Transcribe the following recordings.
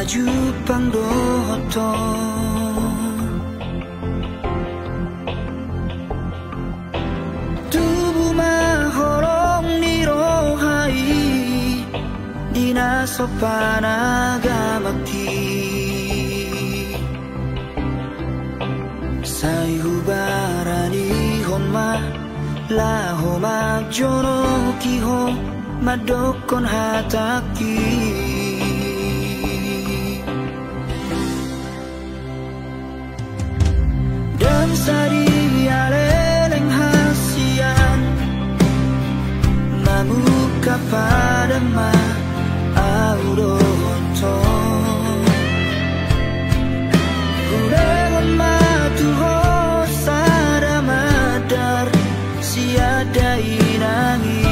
jupang doto tubuh mahorong nirohai dina sopanagamati sayubarani honma laho magjono kiho madokon hataki dan sari aleleng hasian mamuka pada ma auronto ulengon matuho sada madar siada inangi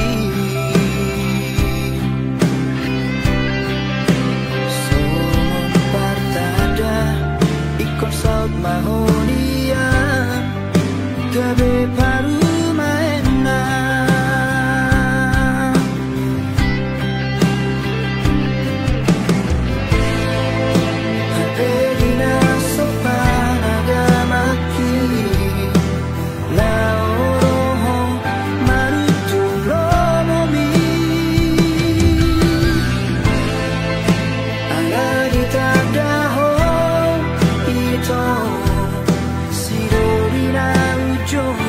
somon partada ikon saut mahonian gabe paru maena Adelina sopanagamaki laoroho marutulomomi aladitadaho ito sidorina ujo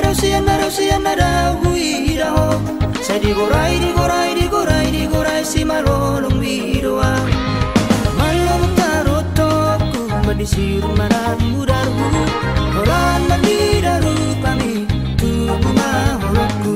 sianara huiraho. Saya digorai si malolong widoa. Malam tarotoku madisir manan mudarku. Orang mandidaru kami tubuh maholoku.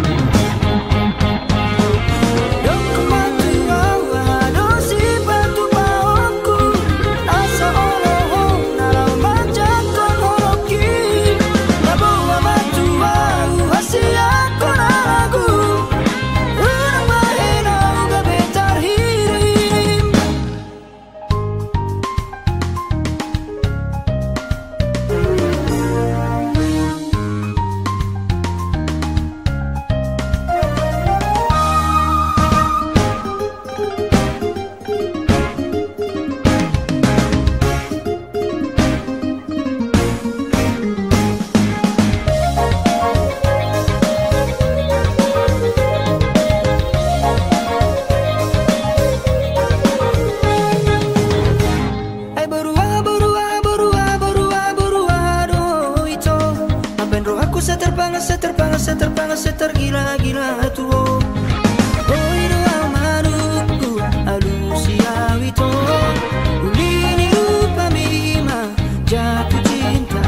Setergila-gila tuh. Oh doa manuku alusia wito. Ulini rupa mima jatuh cinta.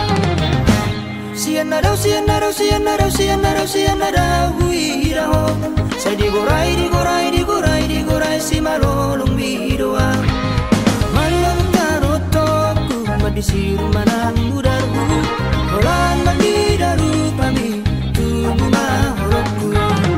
Sianara huiraho. Saya digorai si malolong widoa. Malam tarotoku madisir manan mudarku. Orang mandidaru pami maholoku.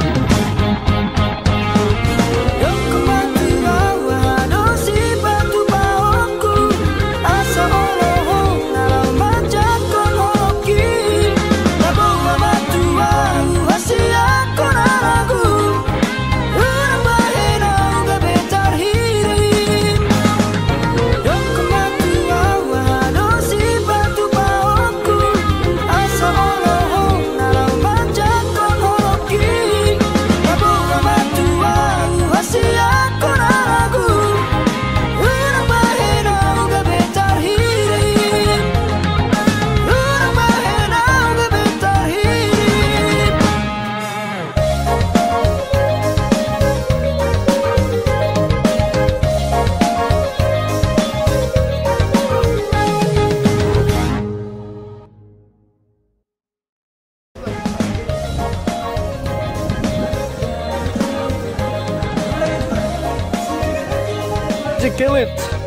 Kelit.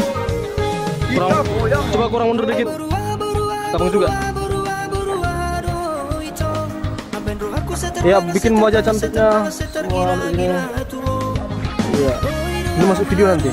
Coba kurang mundur dikit. Tabung juga. Ya, bikin wajah cantiknya semua ini. Iya. Ini masuk video nanti.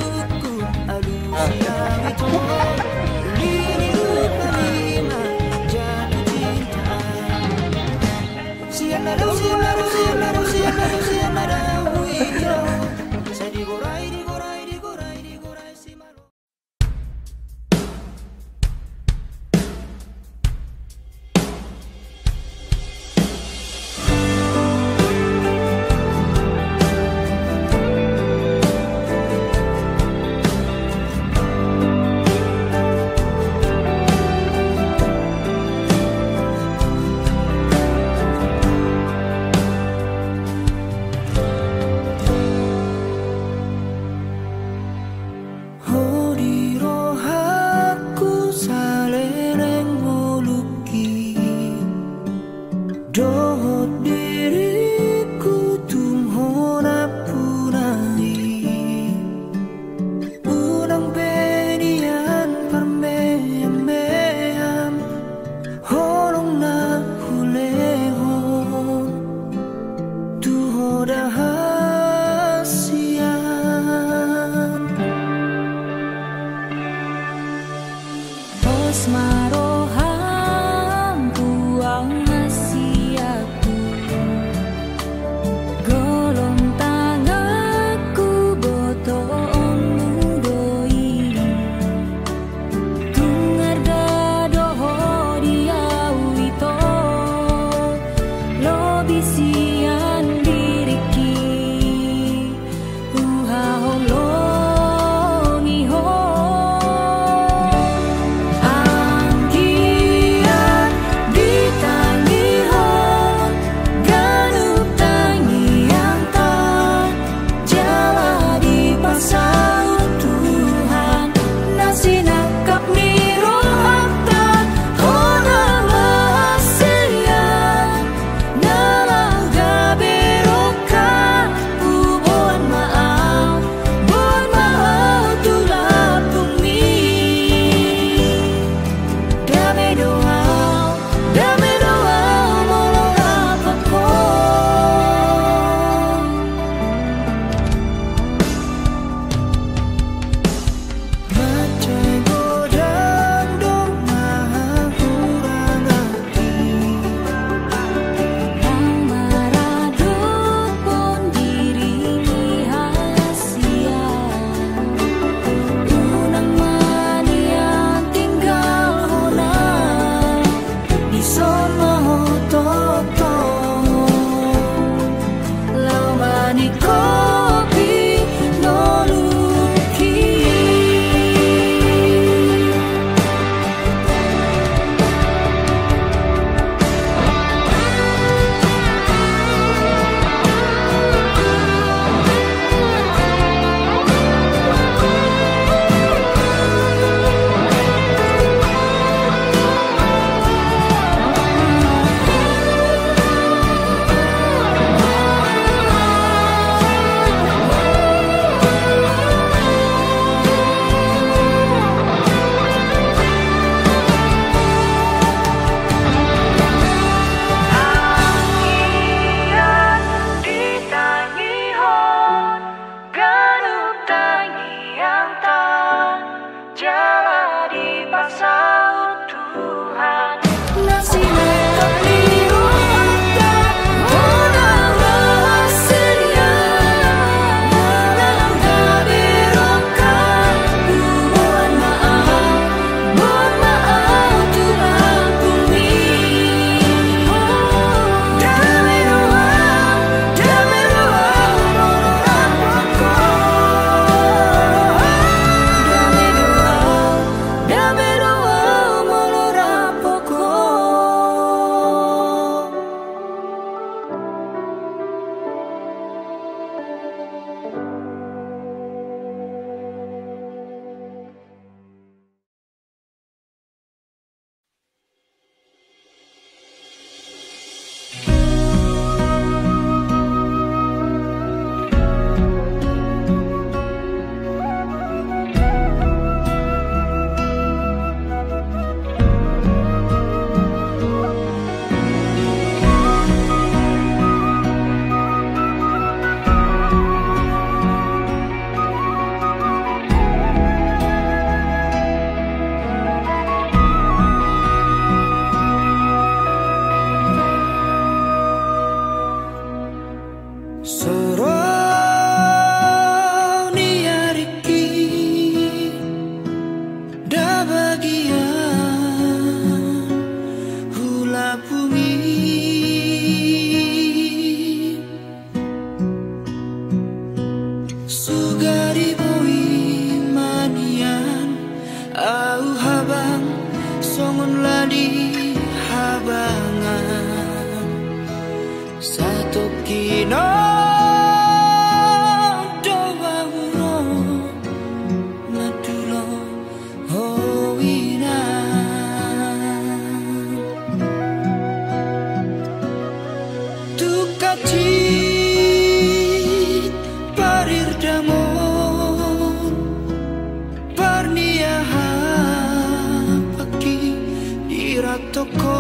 toko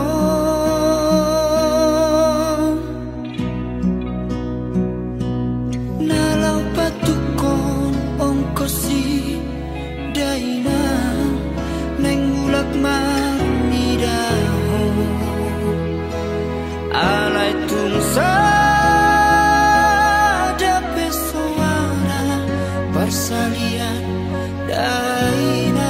nalau patukon ongkosi daina neng ulak manidaho alai tungsa dape suara persalian daina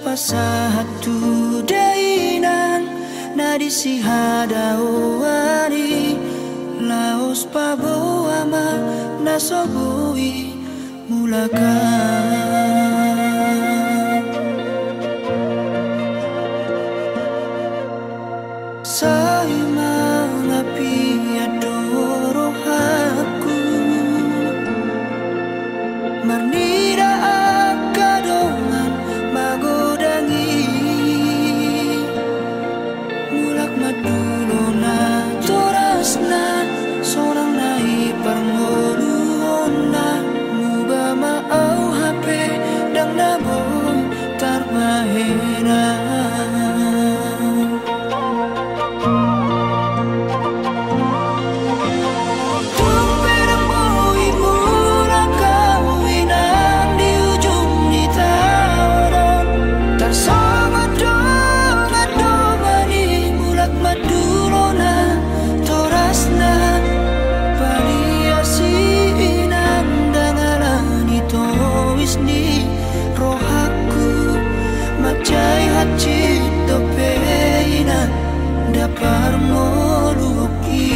pasahatu dainang nadisi hadawari laos paboama nasobui mulakan say mangapi adoro aku marnira akadongan magodangi mulak madulona torasna sorang nai parmoluona muba maau HP dang naboy tarbahena parmoluki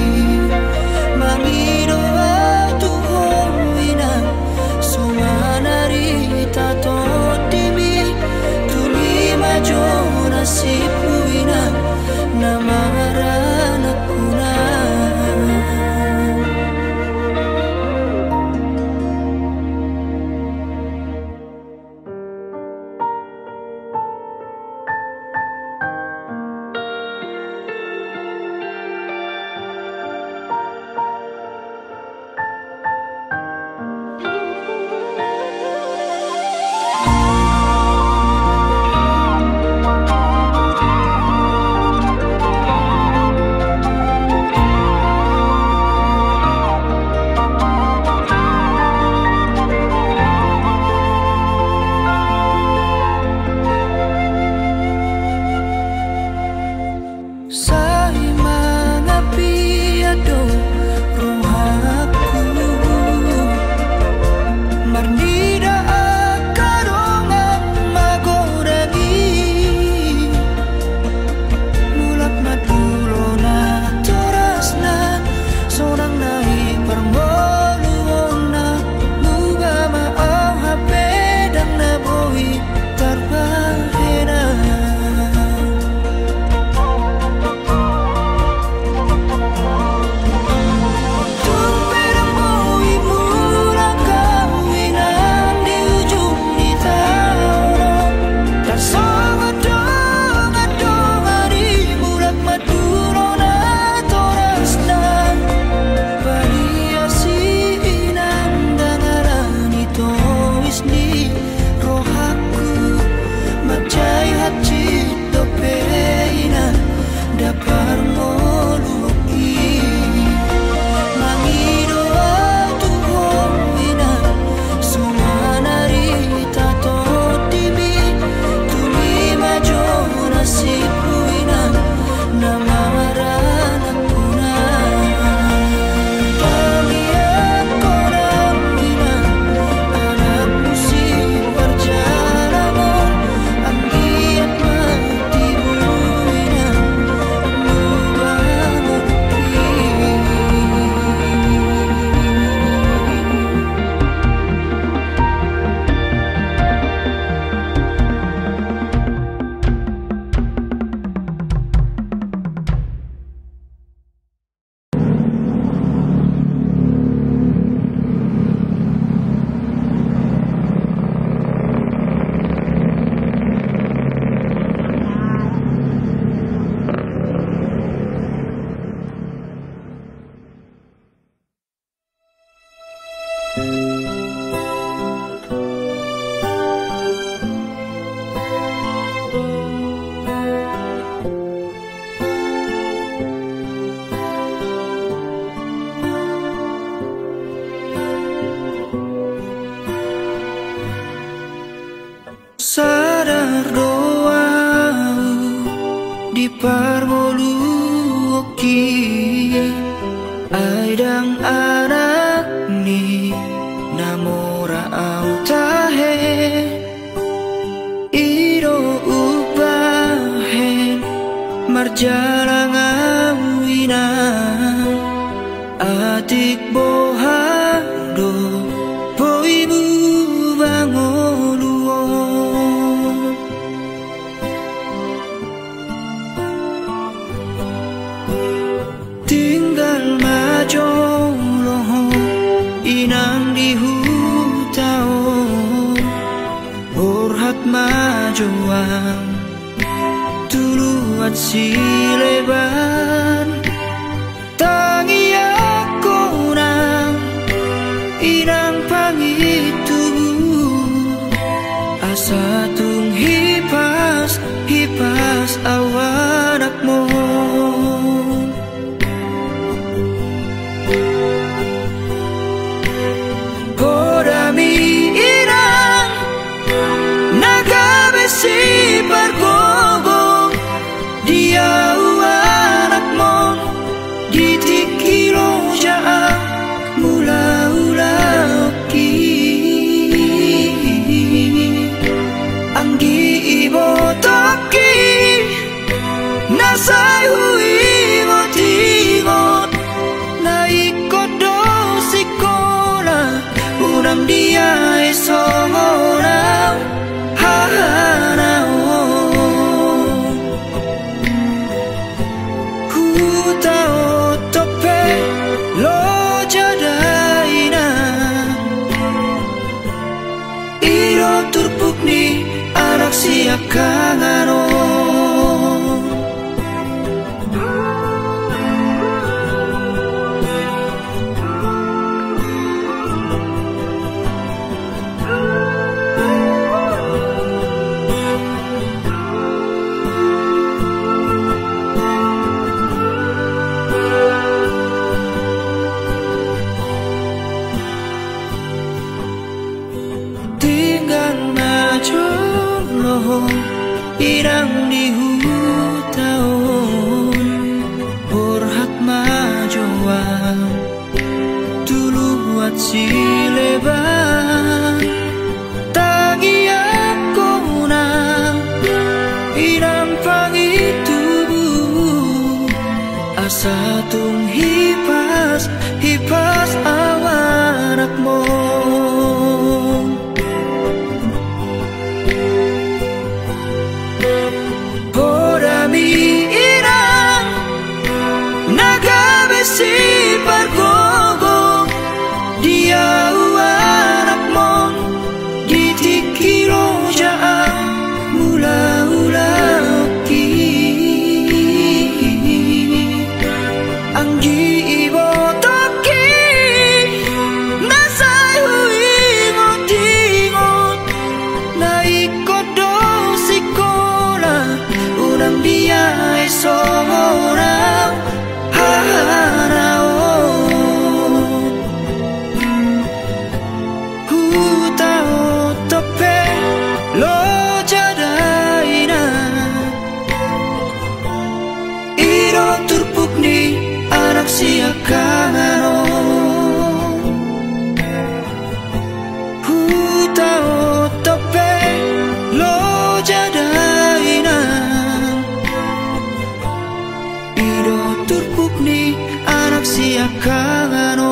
mangido tu hoina sumanari tato timi tumi majona sipuina namarana kuna sadar doamu di parmoluki aidang anak ni namora au tahe iro jalangan wina atik bohado boibu bangoluo tinggal majoloho inang di hutao orhat majoang tuluat sileban tangi aku nang inang pangitubu asa tung hipas hipas awanakmu kodami inang nagabesi pargogo dia anakmu ditikilo jaa mula-ula-ki anggi ibo toki nasay hui motingot na ikodo sikola unang dia esongorang hanao hutao tope lo jadaina iro turpuk ni anak siakangano irang di hutaon borhat majoang tuluat sileban tagi aku nang irang pangitubu asa tung hipas hipas awanakmu si pargogo dia anakmu ditikilo jaa mula-ula-ki anggi ibo toki nasay hui ngotingot na ikodo sikola unang dia esongorang hutao tope lo jadaina iro turpuk ni anak siakangano hutao tope lo jadaina iro turpuk ni anak siakangano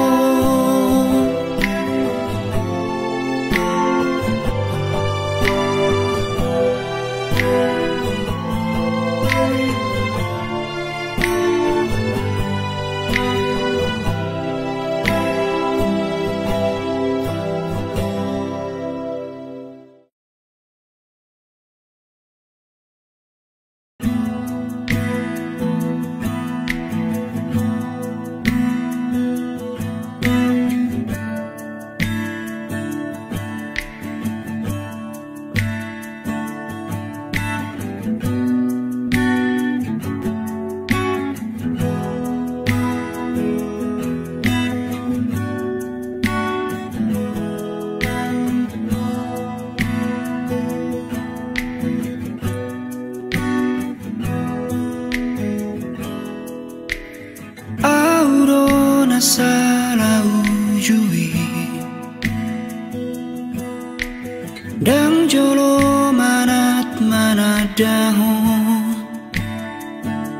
salah ujui dang jolo manat manat daho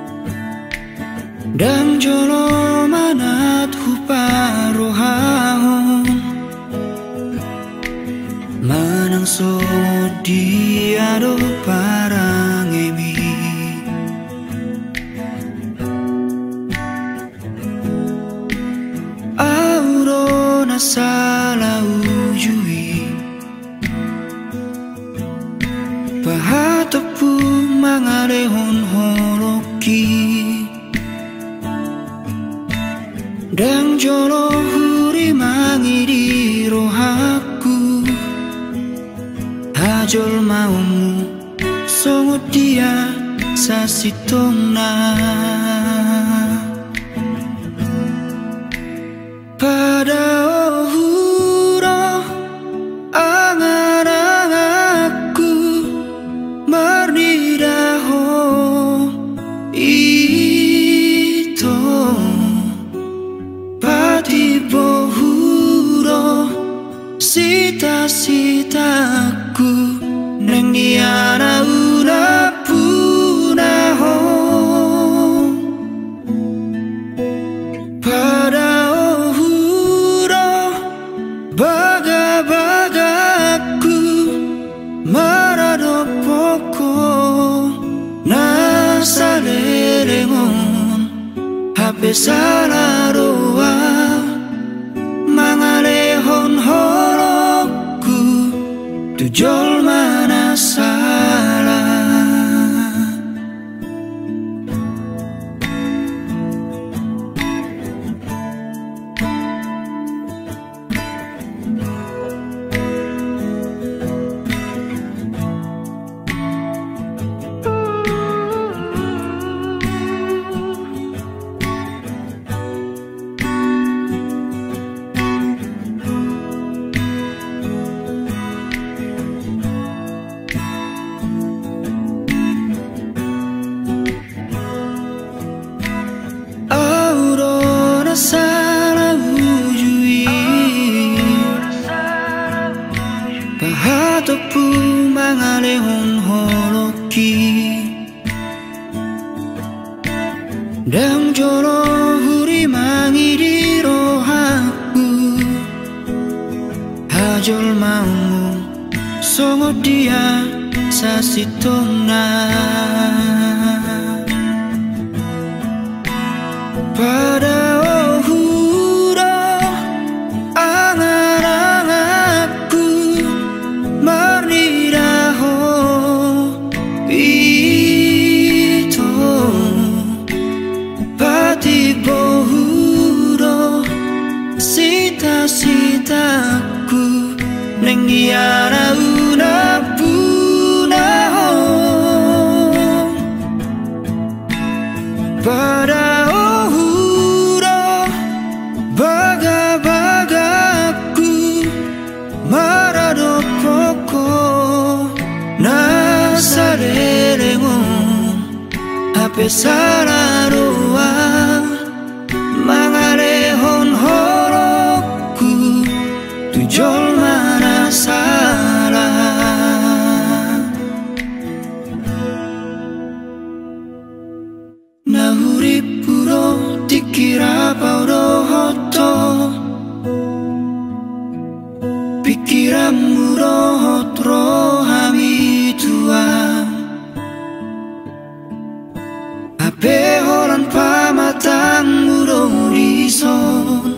Dang jolo manat huparohahon Manang so diado parang emi Auro nasala ujui Pahatopu mangalehon horoki Dang jolo huri mangiri rohaku Hajol maumu songot dia sasitona Pada ohuro angan-anganku marnidaho ito Pati bohuro sita-sitaku neng niara una punaho Pada ohuro baga-bagaku marado poko nasalerengon hape salaroa mangalehon horoku tujol mana salah Salah ujui Pahatopu mangalehon holoki Dang jolo huri mangiri rohaku Hajol maumu songot dia sasitona Pada ohuro angan-anganku marnidaho ito Pati bohuro sita-sitaku neng iara una punaho Pada baga-bagaku marado poko nasalerengon hape salaroa mangalehon horoku tujol mana salah Nahuri puro dikira paudo hoto Pikiranmu rohot rohami tua Ape horan pamatangmu rorison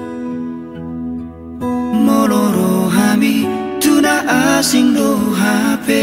Molo rohami tuna asing do hape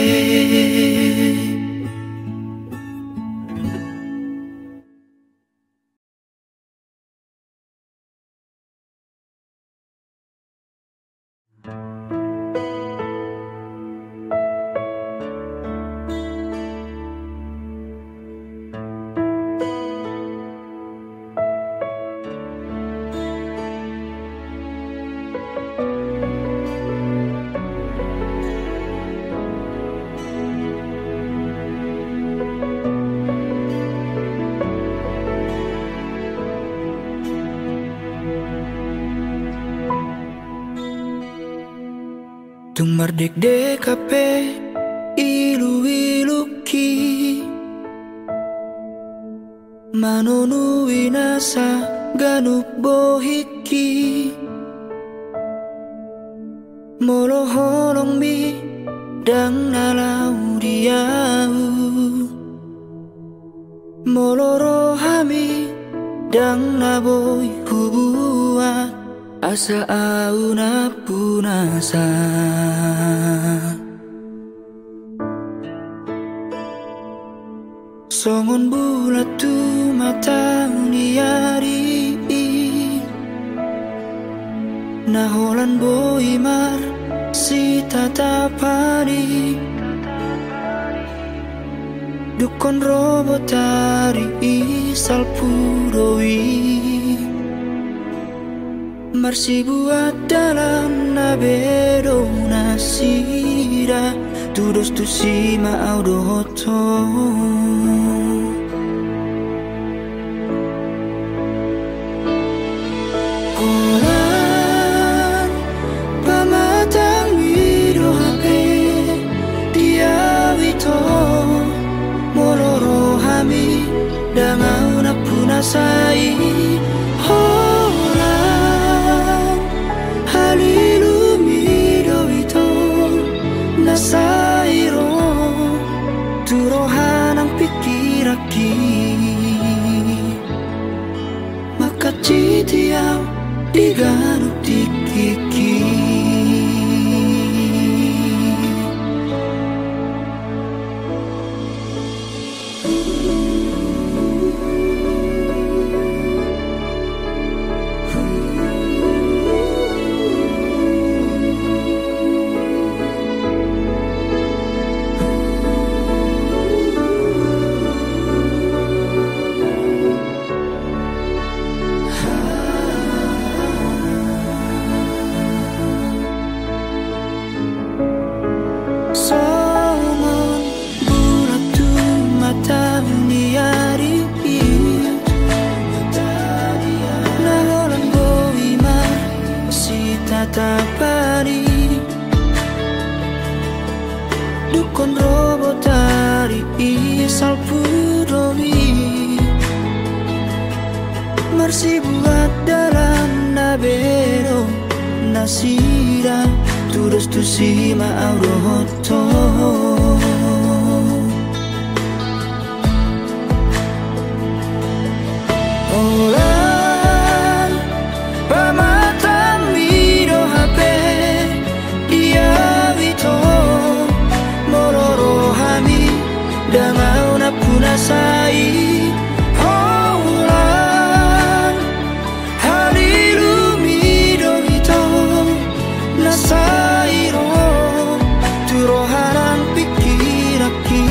Tung merdek kape ilu-iluki Manonu inasa ganup bohiki Molo holong mi dang nalau diau Molo rohami dang naboy kubuat asa au na punasa Songon bulat tu mata niari Naholan boimar si tatapani Dukon robotari isal puroi Marsi buat dalam nabedo nasira Tudos tu sima audoto Kolan pamatang wido hape dia wito Moloro hami dangau na punasai Holang halilu mido wito nasairo turohanang pikiraki makacitiaw diganuk dikiki Tapani Dukon robotari isal pudomi Marsi buat dalam nabero nasira Tudos tu sima aurohoto Olan pamatang wido hape dia wito Mororo hami damau na punasai Olan halilu mido wito nasairo turoharan pikiraki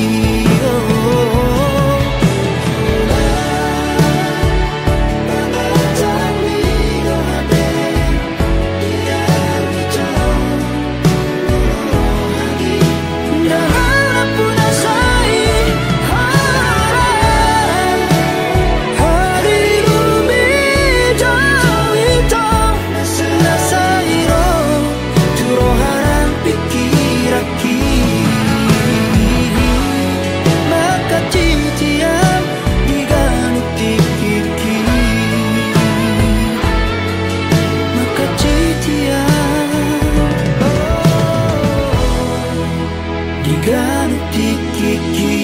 Diganuk dikiki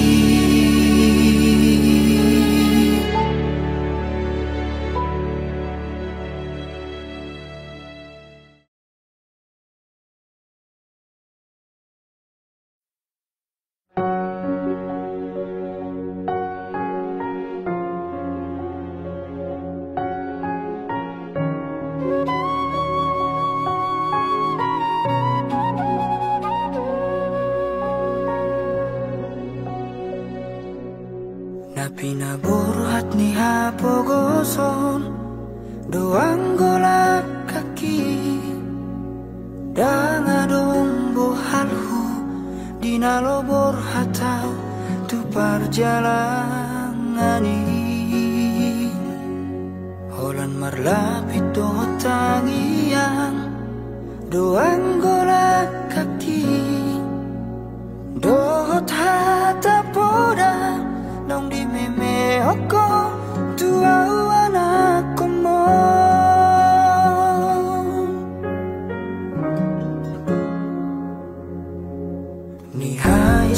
Pinaburhat ni hapogoson doang golak kaki dangadong bohalhu dinalobor hatau tu perjalangani holan marlapit dohot tangiang doang golak kaki dohot hata poda nong di meme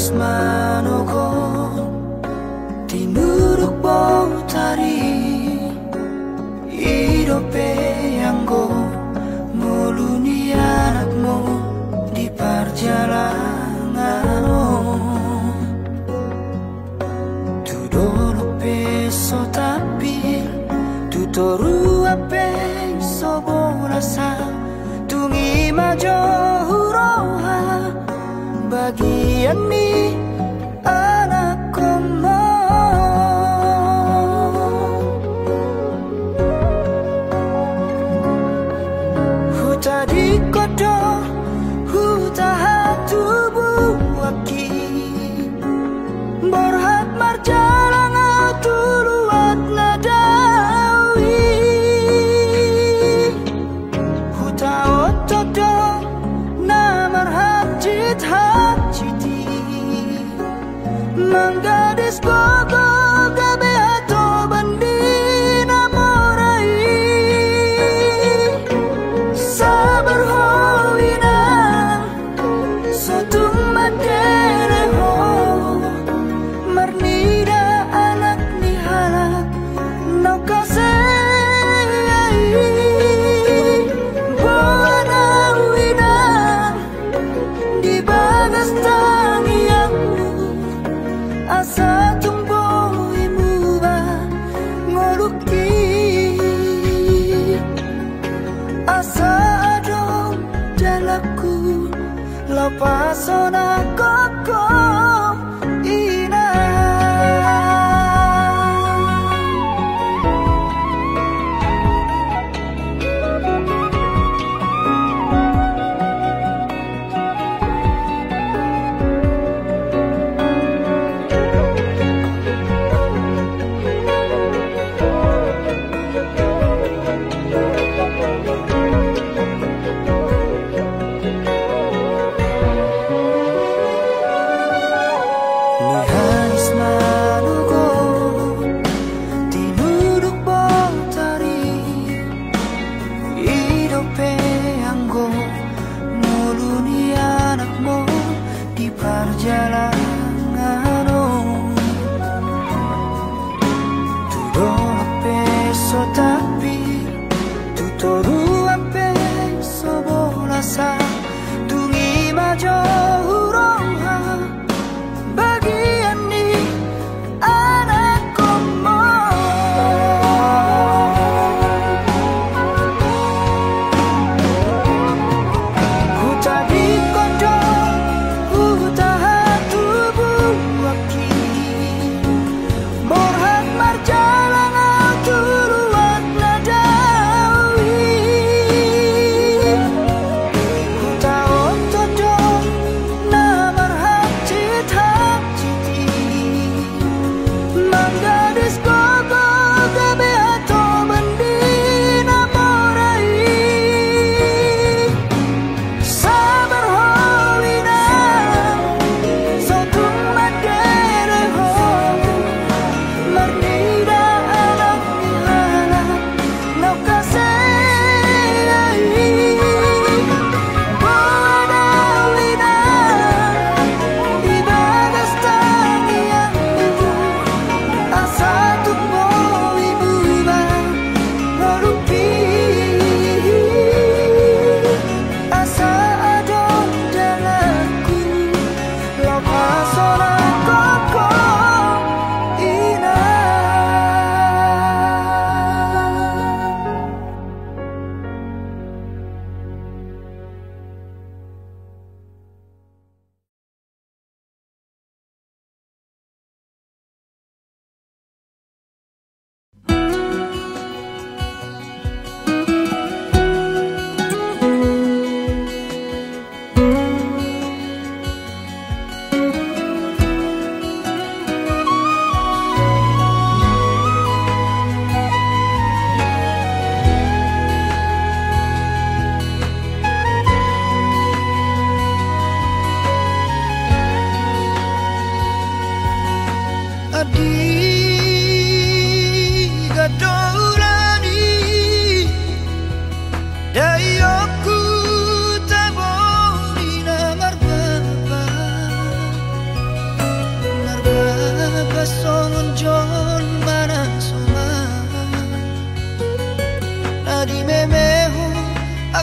tresmanoku tinuruk bautari hidupe anggo muluni anakmu di perjalanan tudoro peso tapir tutoru ape soborasa tungi majo huroha bagian ni anak komo huta di kodo huta hatubu waki borhat marjalanga tuluat nadawi huta otodo namar hajit hajiti manggadis gogo gabe ato bandina morai sabar hoina sotung madere ho marnida anak ni halak nau kasei buana wina di bagas tangianmu asa tumbo imuba ngoluki asa adong dalaku lapasona koko ina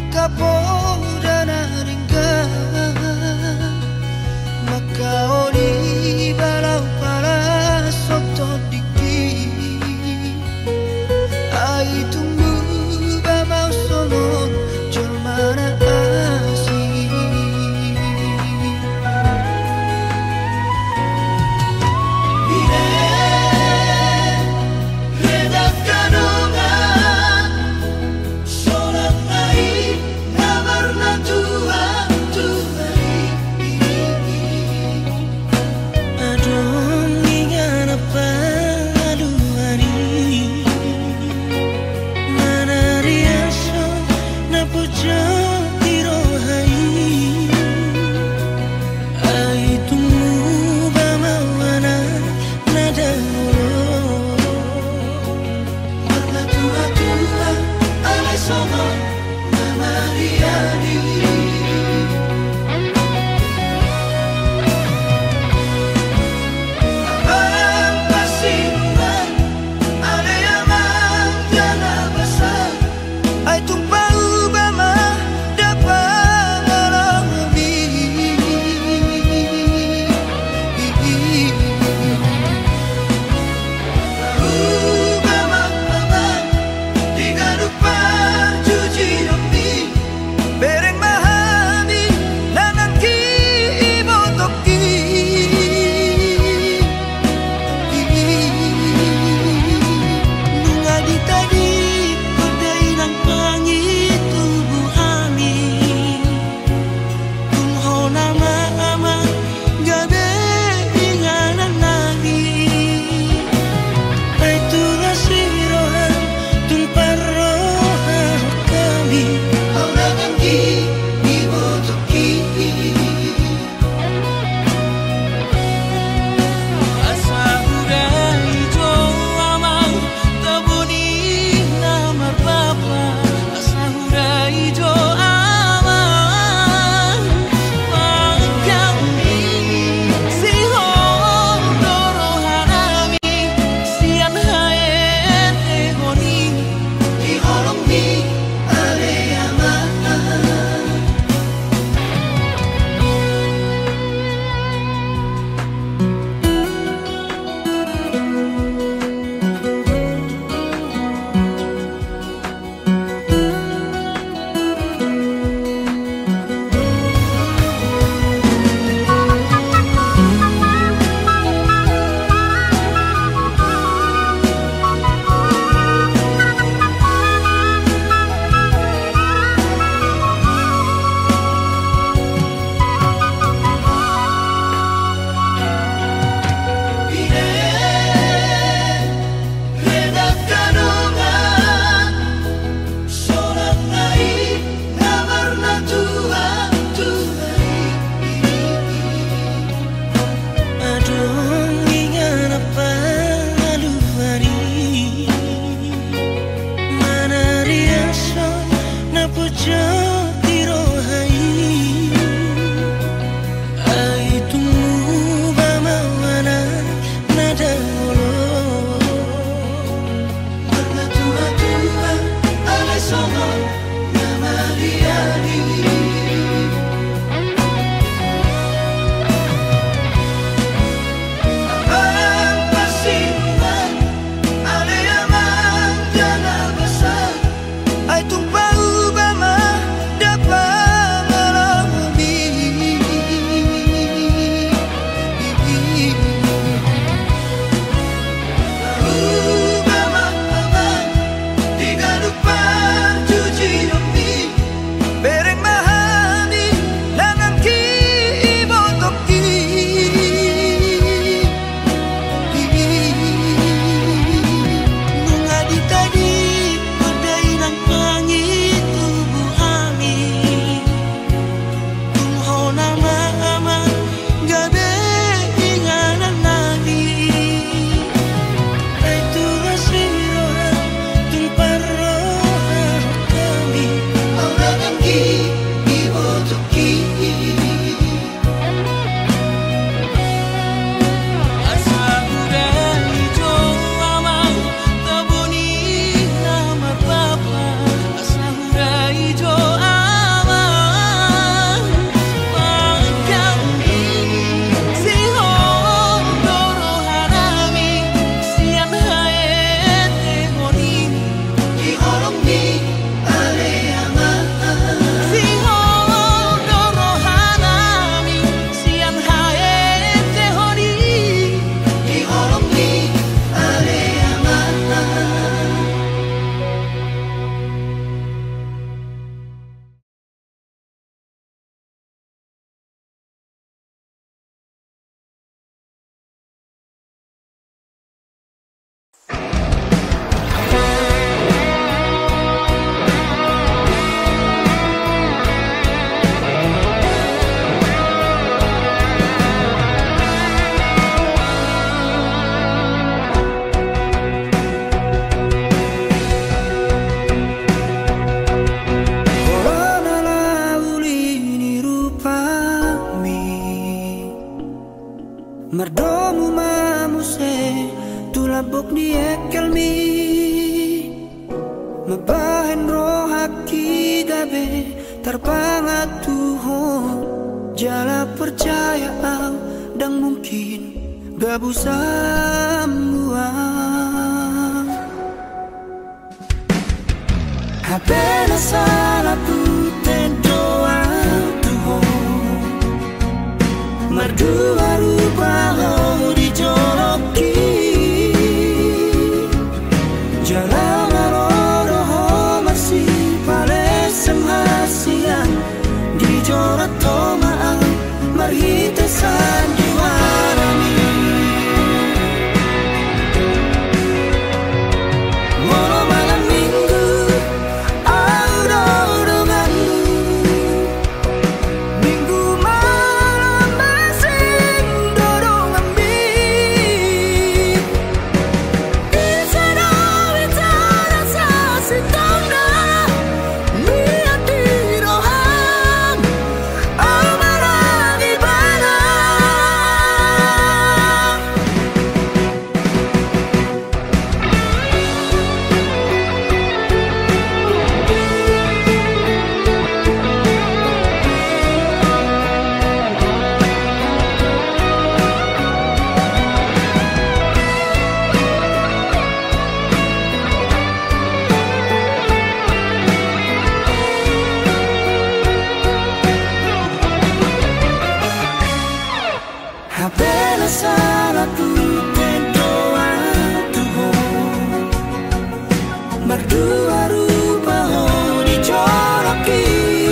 maka poda na ringgan maka oli balau para soto diki ai tunggu ba mau somon jolmana asih bine redak kanongan solat nai nabar Mardomu mamuse tulabok ni ekelmi mabahen rohaki gabe terpangat Tuhan jala percaya au dan mungkin gabu semua habena salah puten doa Tuhan merdua rupaho dijoloki jalan roho masih palesem hasian dijorat tomaan marhite sandiwarami mono malam minggu auro-auronganmu minggu malam masing dorong ambil bisa bicara sasitona niat diroham amarang ibana habela salah puten doa Tuhan berdua rupa dijoroki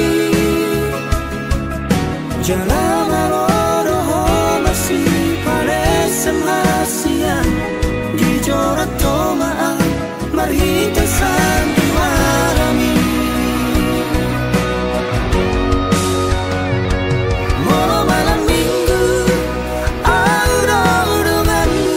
jalan roho masih palesem hasian dijorat tomaan marhite sandiwarami mono malam minggu auro-auronganmu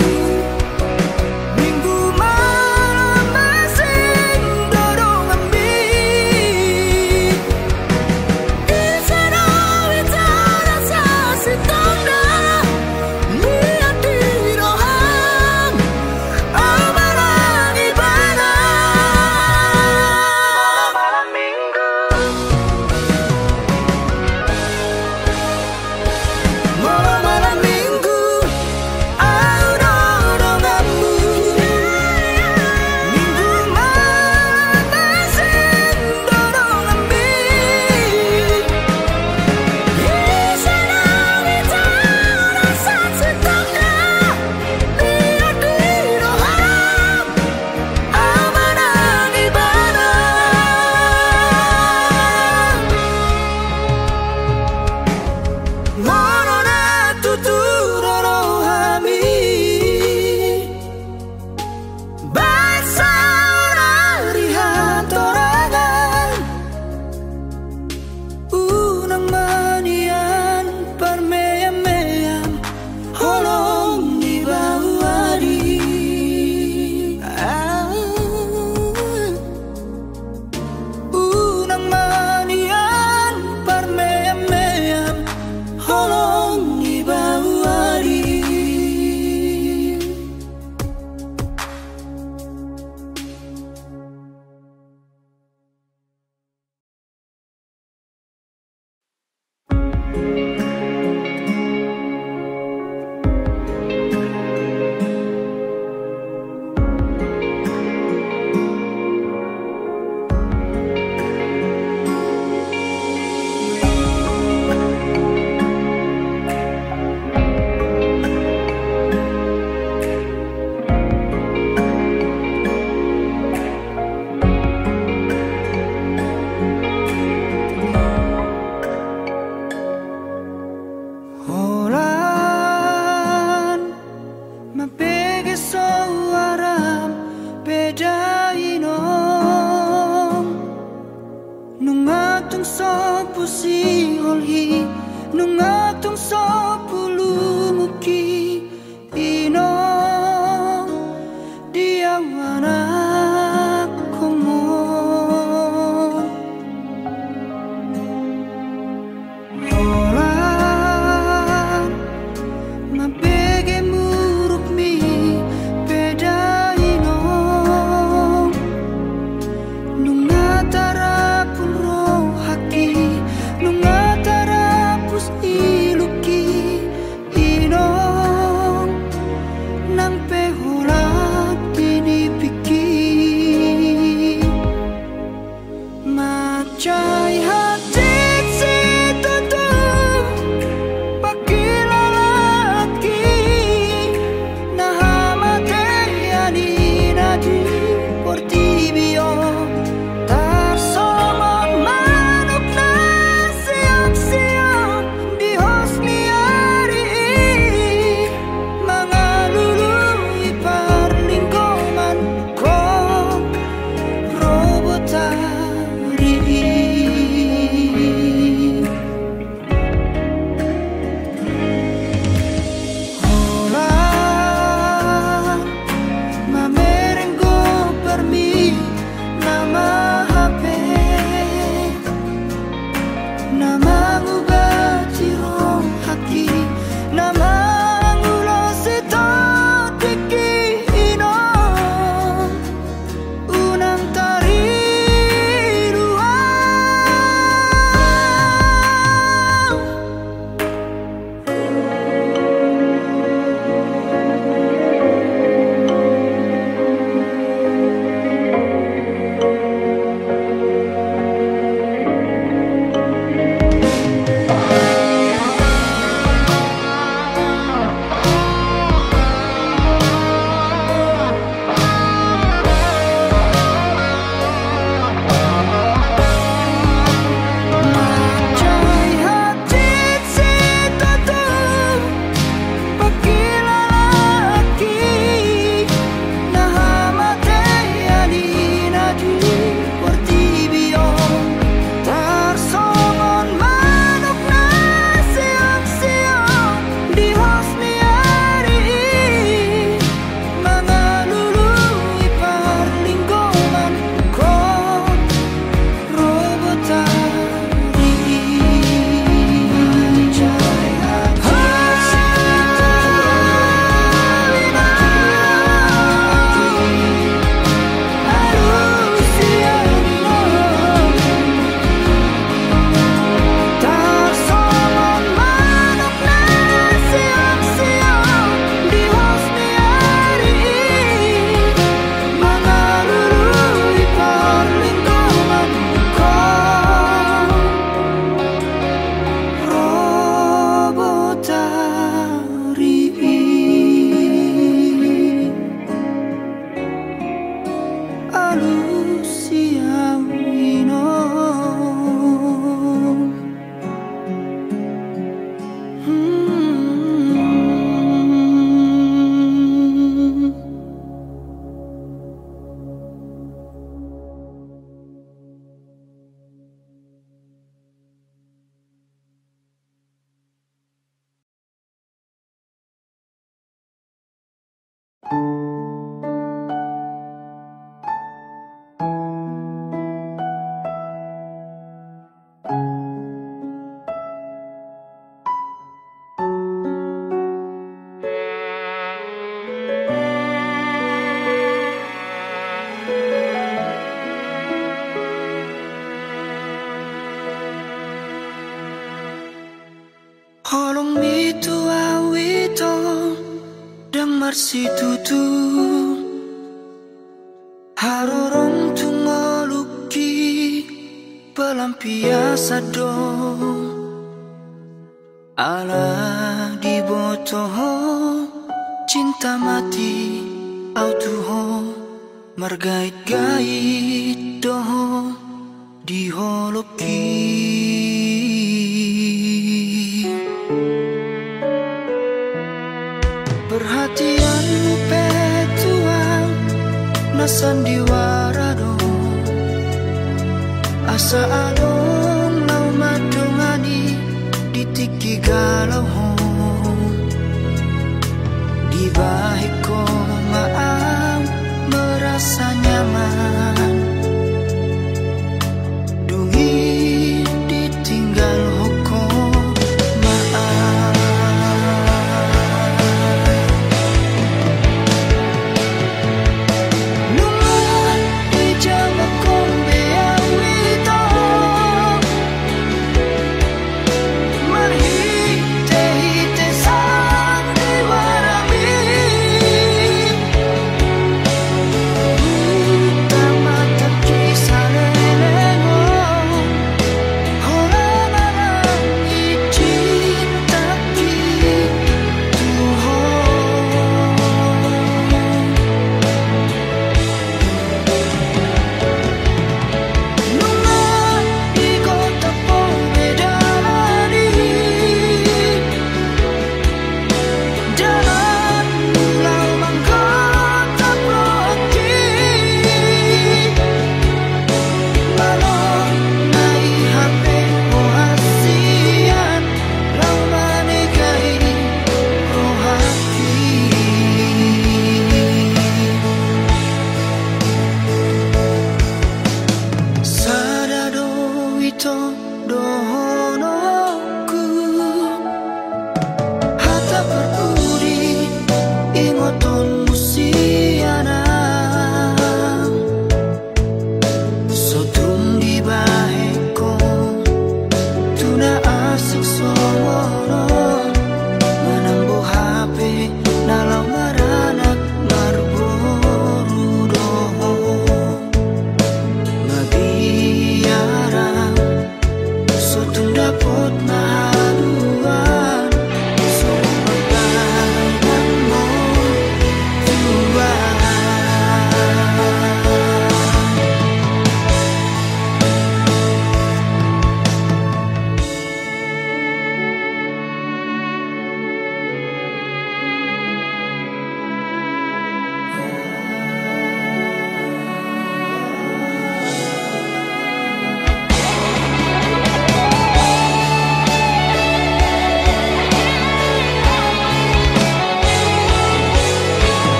minggu malam masing dorong ambil bisa bicara sasitona niat diroham amarang ibana malam minggu malam minggu auro-auronganmu minggu malam masing dorong ambil bisa bicara sasitona niat diroham amarang ibana Morona tuturo hami Basa lihat torangan Unang manian permeyam-meyam Holong di bawari Unang manian permeyam-meyam Holong di bawari Holan mapege soaram beda inom nungatung sopu si olhi nungatung sopu lumuki inom diang anak komo Holan marsitutu harorong tu maluki pelampiasa dong ala di botoho cinta mati autuho margait-gait doho di holoki perhatianmu petuang nasandiwara dong asa along lau madongani ditiki galau hong di baik ko maam merasa nyaman dungi ditinggal hoko maaf nungan ijama kombe yang wito marhite sang diwarami tamata kisah lelengo horangan icintaki nungan igota pembedani jalan pulau Mangkota Bloki balon nai HP ohasian lau manegai rohati sadado ito dohonoku hata berbudi ingoton musiana sotung di baheko tuna asik songono menambo HP nalau maranak marboru doho Mabiarang sotung dapot mahaluan sobagan mo tuan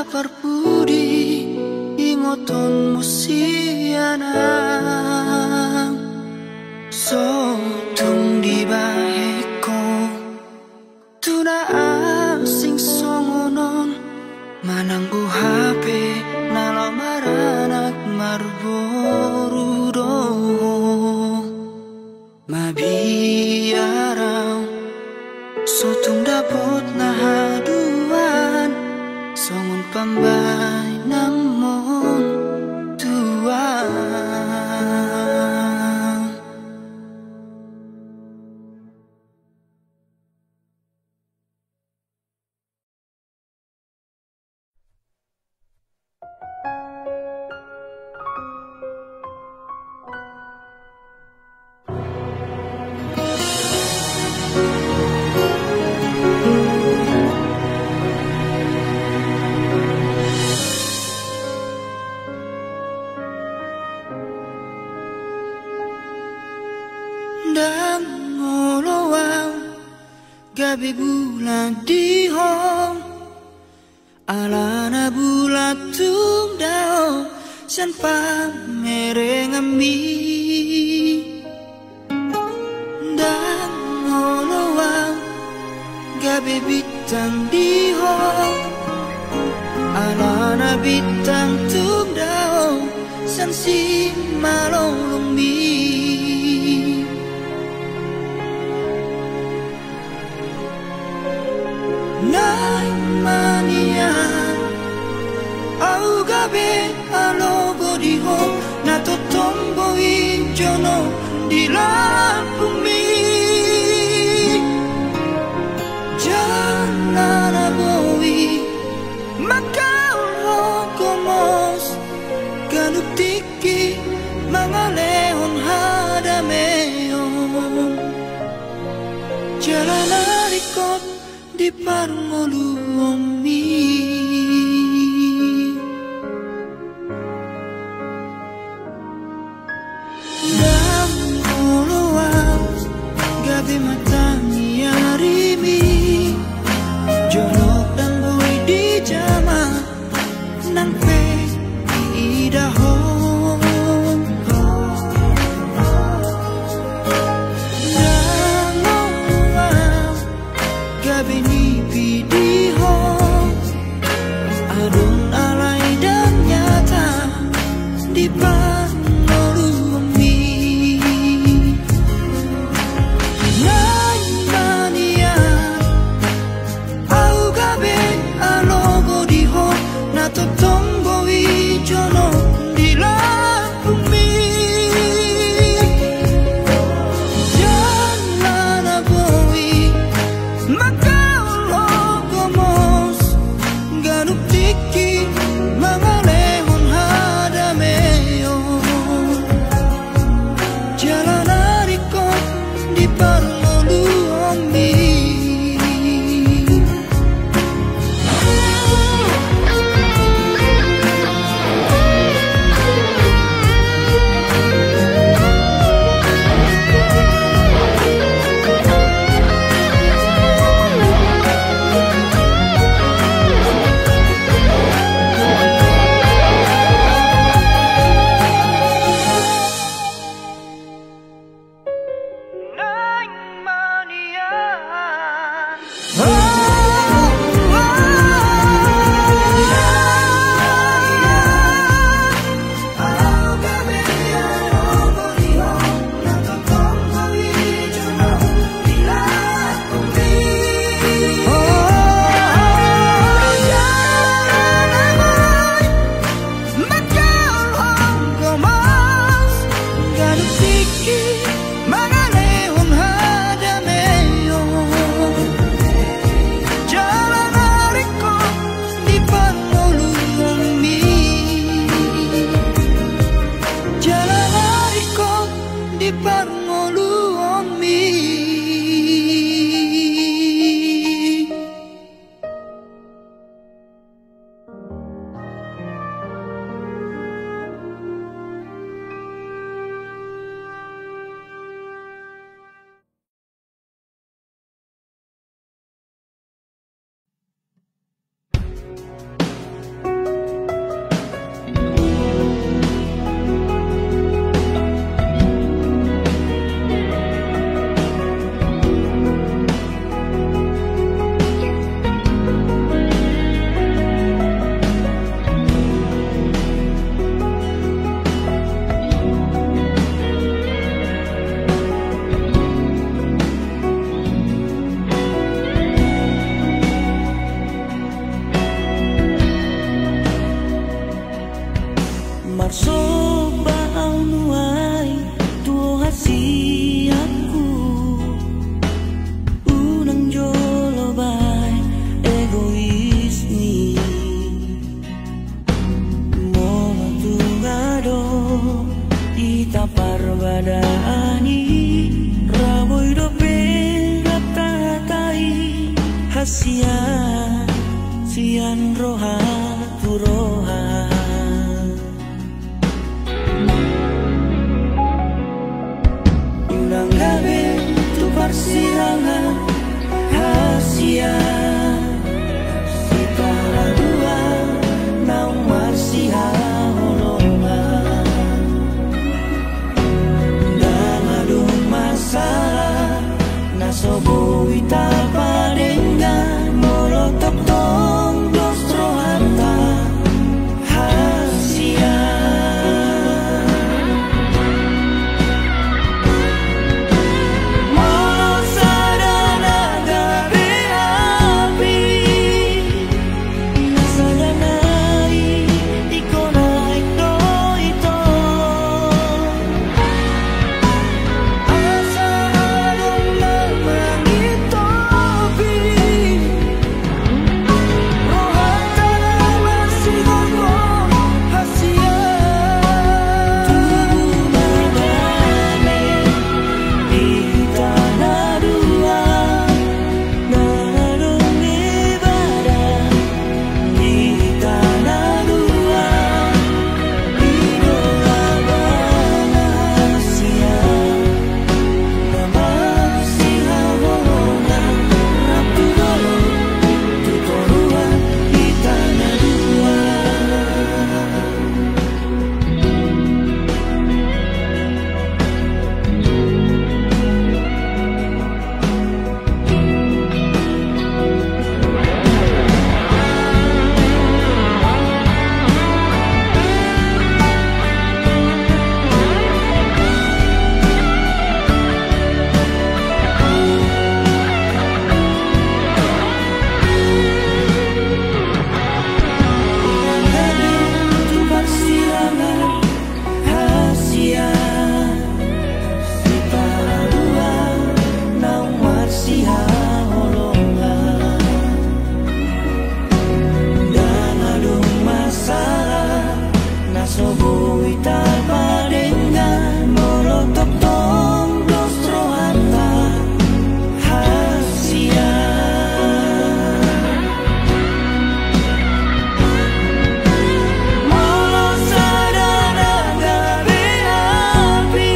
parpudi ingoton musianang sotung di baheko tuna asing songonon mananggu HP nalo maranak marborudo mabiarau sotung dapot nahaduan songon pambay namon tuan. Gabi bulan di hong alana bulat tung dao san pamerengami dan ngolowang gabi bintang di hong alana bintang tung dao san si malolong mi Nai mania au gabe alogo di ho nato tombo in giorno di lampumi janana boi makau komos ganutiki mangaleon hadameon jalanarikot di parmoluomi dan oloam gabi matangi arimi jolok dan boy di jama nang pe idahon dan oloam gabi ni pidihon sian roha tu roha. Ulang gabe tu persirangan hasia. Kita dua nau marsia holonga. Dan adu masalah nasobo ita padengan molotov tong dostro hata hasia. Molos sadana gabe api nasadanai ikonai do ito. Asa adong namangitopi rohatana masigogo hasia. Tumadane di tanah dua nanadong ibadah di tanah dua idola bana hasia. Namasiha holonga ratu dolo tutorua di tanah dua. Tu persirangan hasia. Kita dua nau marsia holonga. Dan adu masalah nasobo ita padengan molotov tong dostro hata hasia. Molos sadana gabe api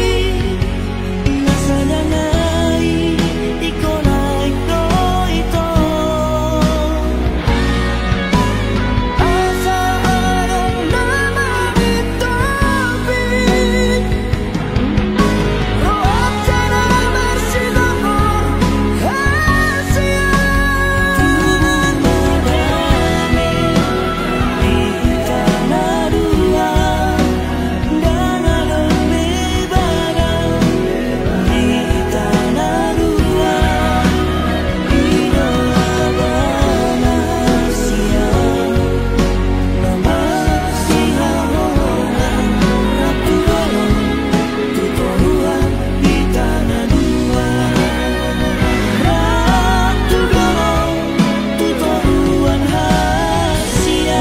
nasadanai ikonai do ito. Asa adong namangitopi rohatana masigogo hasia. Tumadane di tanah dua nanadong ibadah di tanah dua idola bana hasia. Namasiha holonga ratu dolo tutorua di tanah dua. Ratu dolo tutoruan hasia.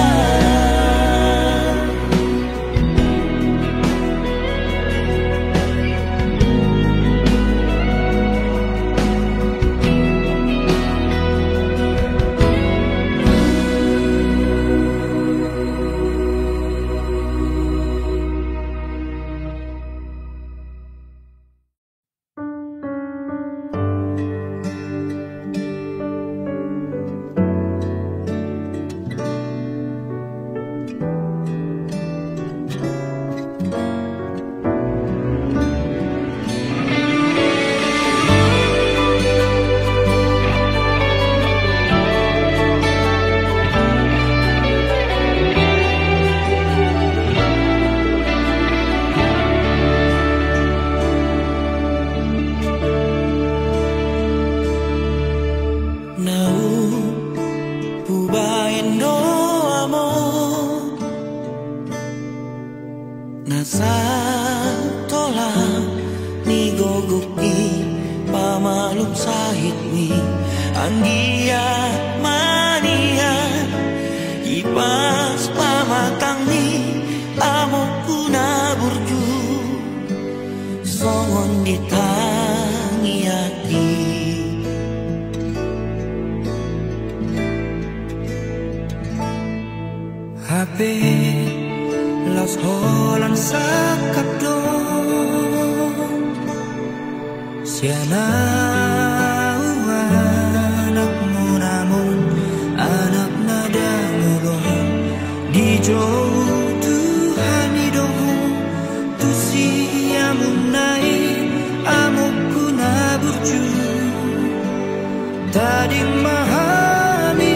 Nau pubain doamo nasa tola ni goguki pamalum sahit ni anggia mania ipas pamatang ni amo kuna burju songon ditangiaki Los holan sakapdo Siana anak mo namun anak nada mulong di jauh Tuhan idomu tu siamunai amukku na burju tadi mahami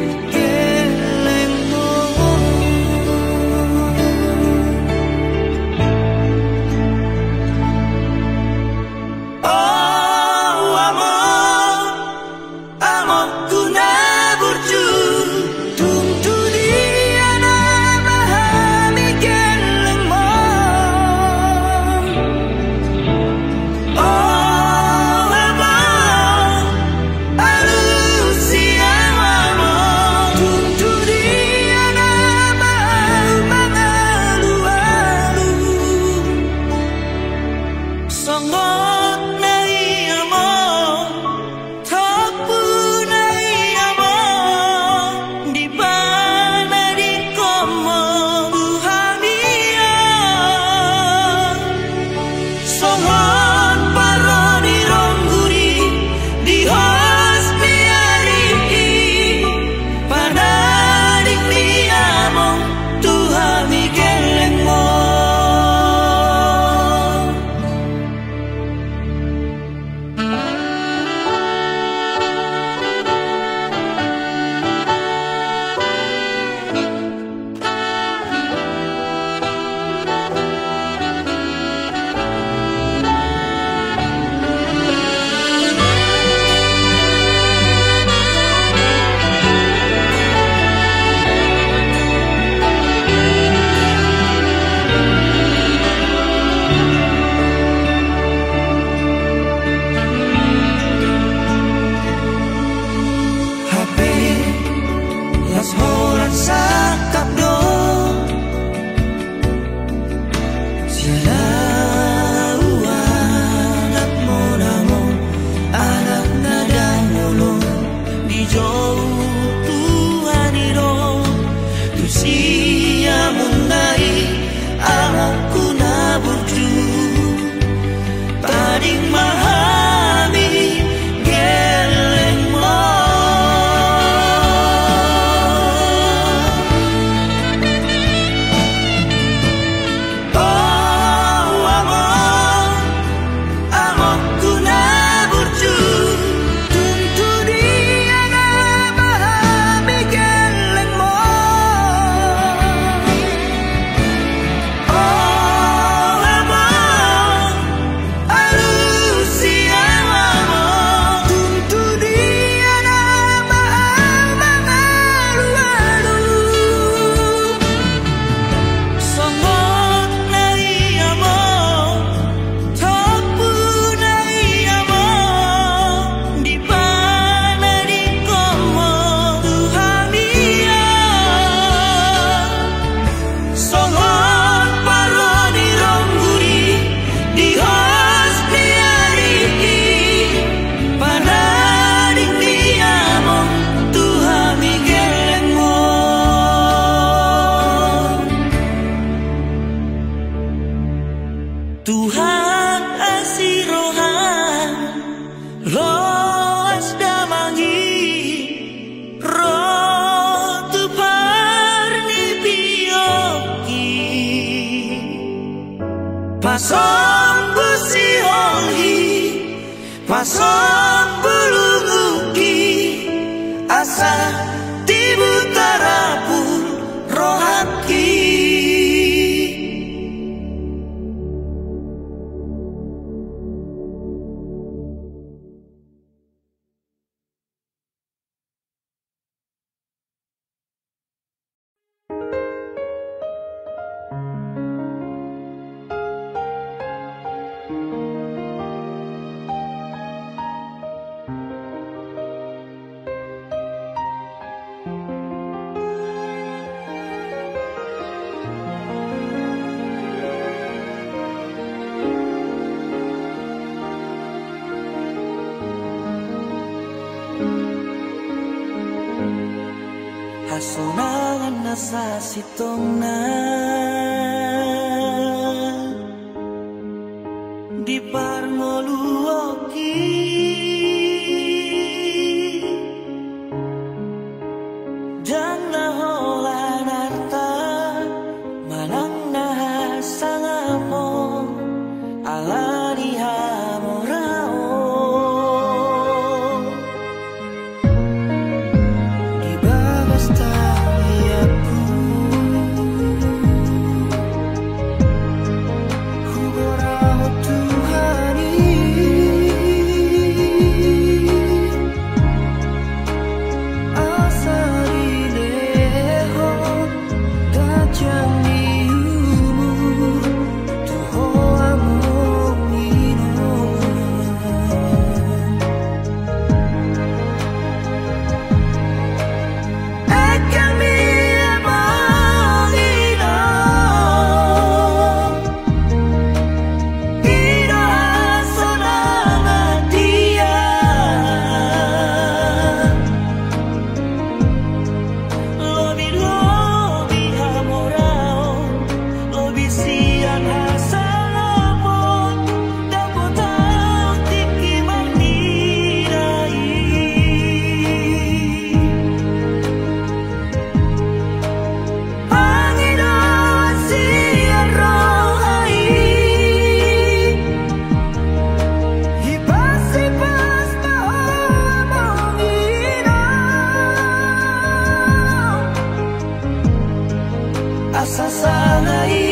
Pasang besi holhi, pasang belunguki, asa tibu tarapun rohaki. Sonangan nasa sitong na di parngoluoki jangan holan harta manang nahasangamo ala dihamorao di babas taliaku huborao Tuhani asarileho dajang niumu tuho amomino ekang mia mangino ira sonangan dia lobi hamorao lobi siang hasalamon dapotau tiki manirai angino siang rohai hipas-hipas mahamongino asa sangai